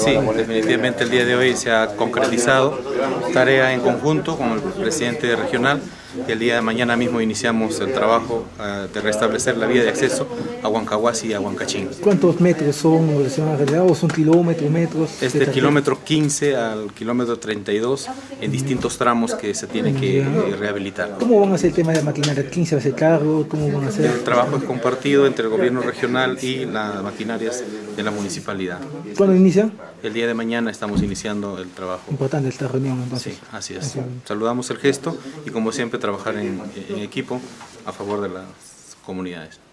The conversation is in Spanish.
Sí, definitivamente el día de hoy se ha concretizado tarea en conjunto con el presidente regional y el día de mañana mismo iniciamos el trabajo de restablecer la vía de acceso a Huancahuasi y a Huancachín. ¿Cuántos metros son o son kilómetros, metros? Este kilómetro 15 al kilómetro 32 en distintos tramos que se tienen que rehabilitar. ¿Cómo van a hacer el tema de la maquinaria? ¿Quién se va a hacer cargo? ¿Cómo van a hacer? El trabajo es compartido entre el gobierno regional y las maquinarias de la municipalidad. ¿Cuándo inician? El día de mañana estamos iniciando el trabajo. Importante esta reunión entonces. Sí, así es. Saludamos el gesto y como siempre trabajar en equipo a favor de las comunidades.